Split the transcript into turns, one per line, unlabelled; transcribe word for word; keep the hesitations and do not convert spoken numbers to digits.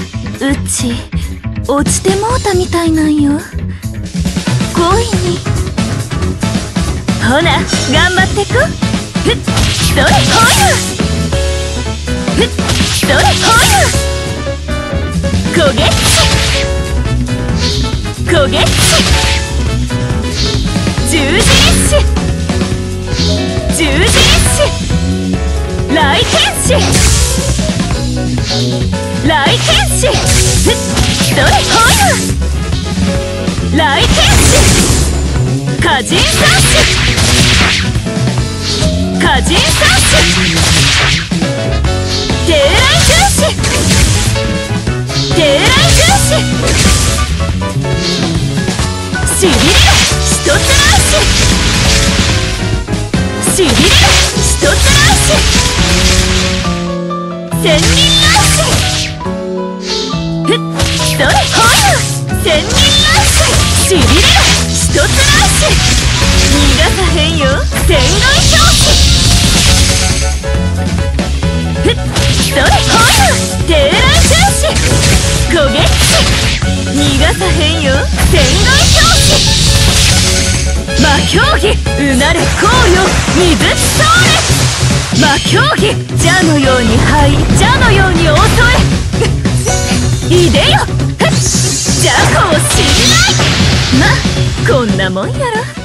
うち落ちてもうたみたいなんよ、恋に。ほな頑張ってこ。ふっそれほゆ、ふっそれほゆ、焦げっち焦げっち、十字裂糸十字裂糸、雷天使雷天使、ふっそれほゆ、雷天使、歌人三種歌人三種、帝雷従糸帝雷従糸、しびれる一つ雷糸しびれる一つ雷糸、千人雷糸、ふっそれほゆ、千人雷糸、しびれる一つ雷糸、逃がさへんよ千鎧雹糸、ふっそれほゆ、帝雷従糸、焦げっち逃がさへんよ千鎧雹糸、魔競技うなれこうよ水通れ、魔競技蛇のように這い蛇のように襲えいでよ、ふっ蛇光震雷、まこんなもんやろ。